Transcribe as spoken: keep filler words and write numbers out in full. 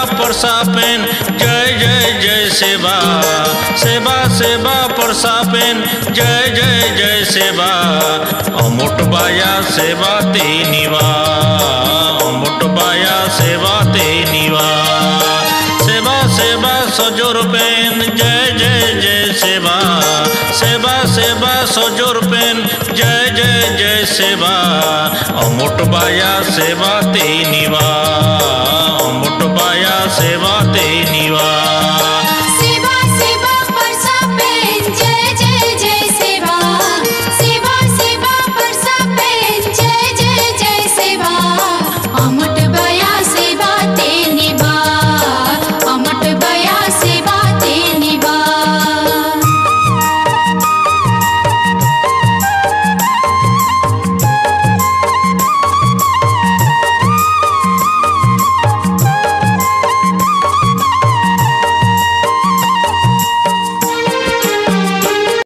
परसापेन जय जय जय सेवा सेवा सेवा परसापेन जय जय जय सेवा अमुट बाया सेवा ते निवा अमुट बाया सेवा ते निवा सेवा सेवा सजोर पेन जय जय जय सेवा सेवा सेवा सजोर पेन जय जय जय सेवा अमुट बाया सेवा ते निवा अमुट बाया सेवा